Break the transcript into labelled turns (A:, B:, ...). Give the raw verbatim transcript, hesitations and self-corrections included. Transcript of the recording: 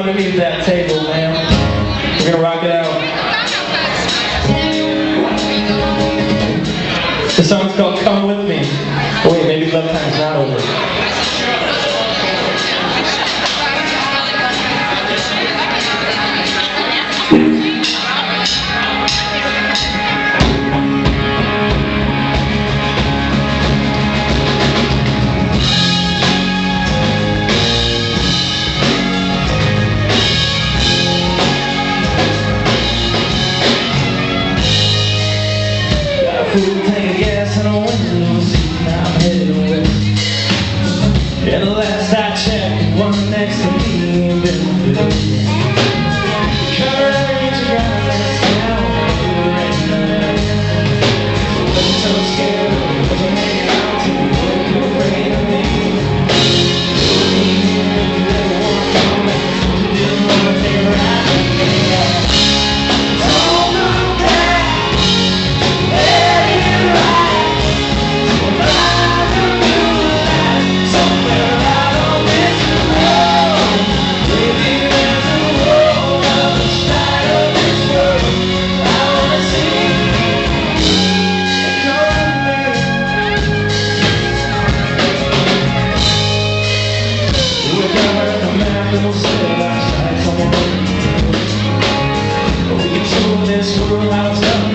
A: underneath that table, man. We're gonna rock it out. The song's called Come With Me. Oh wait, maybe Love Time's not over. Full tank of gas and a window seat, now I'm headed west. And the last I checked, one next to me ain't been filled. Courage around that sound, so wasn't so scared, wasn't hanging out to be working afraid of me. You didn't want to come back, you didn't want to take a ride with me. Don't look back, let it ride. We'll find a new life somewhere out on this road. Maybe there's a world on the side of this world. I wanna see you come with me. We got the map and we'll set our sights on the road. We can show this world how it's done.